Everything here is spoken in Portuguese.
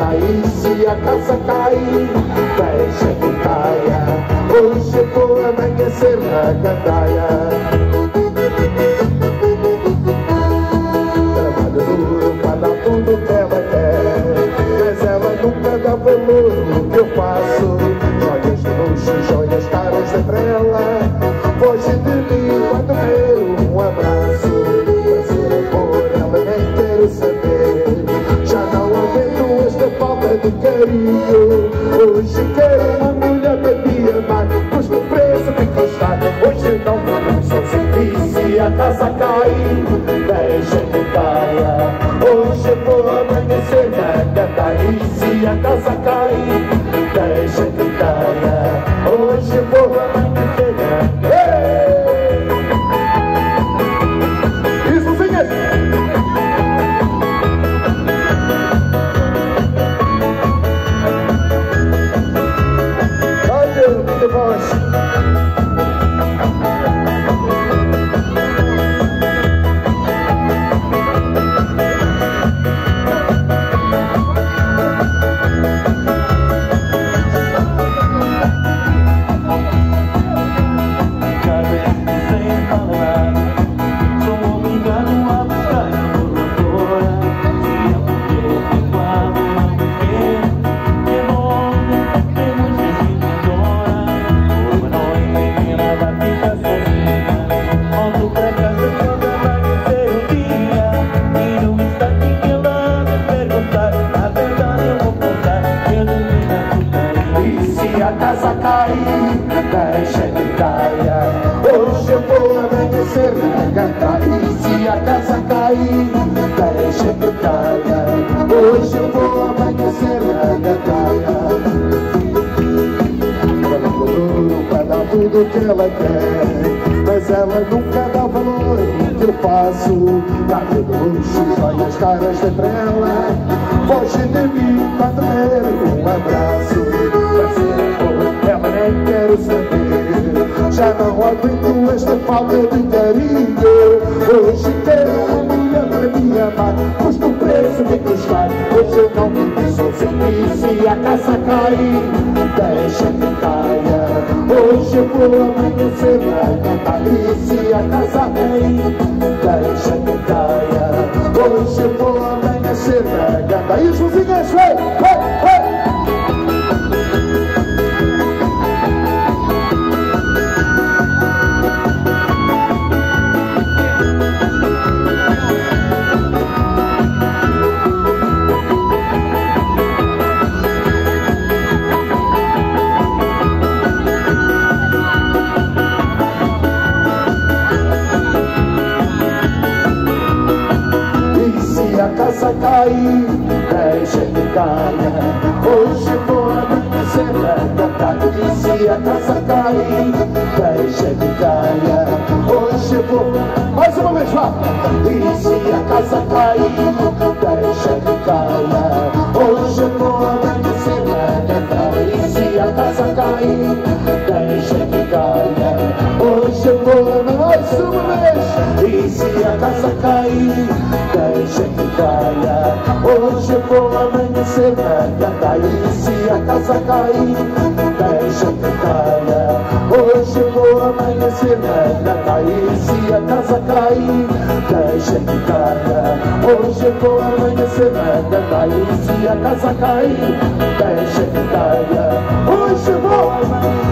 cair, se a casa cair, deixa que caia. Hoje vou amanhecer na gandaia. Trabalho duro para dar tudo que ela quer, mas ela nunca dá valor no que eu faço. Joias de luxo, joias caras de trela, foge de mim quando quero um abraço. Vai ser por ela, nem quero saber. Já não aguento esta falta de carinho. Hoje quero uma mulher para me amar, custa o preço que custar. Hoje não vou sozinho, e se a casa cair, deixa que caia. Hoje vou amanhecer na gandaia, e se a casa cair, deixa que caia. Hoje vou amanhecer na gandaia. Isso, senhores! Olha, minha voz! Deixa que caia. Hoje eu vou amanhecer na gandaia, e se a casa cair, deixa que caia. Hoje eu vou amanhecer na gandaia. Trabalho duro para dar tudo que ela quer, mas ela nunca dá valor no que eu faço. Dá-me luxo, joias caras de trela, foge de mim quando quero um abraço. Vai ser por ela, nem quero saber. Já não aguento esta falta de carinho. Hoje quero uma mulher para me amar, custa o preço que custar. Hoje eu não vivo sozinho, e se a casa cair, deixa que caia. Hoje eu vou amanhecer na gandaia, e se a casa cair, deixa que caia. Hoje eu vou amanhecer na gandaia. E os vizinhos, vai, vai, vai! A casa cair, deixa que caia. Hoje vou amanhecer na gandaia, e se a casa cair, deixa que caia. Hoje vou... Mais uma vez, vá! E se a casa cair, deixa que caia. Hoje vou amanhecer na gandaia, e se a casa cair, deixa que caia. Hoje vou... Mais uma vez! E se a casa cair, deixa que caia. Hoje eu vou amanhecer na gandaia, e se a casa cair, deixa que caia. Hoje eu vou amanhecer na gandaia, e se a casa cair, deixa que caia. Hoje eu vou amanhecer na gandaia, e se a casa cair, deixa que caia. Hoje eu vou amanhecer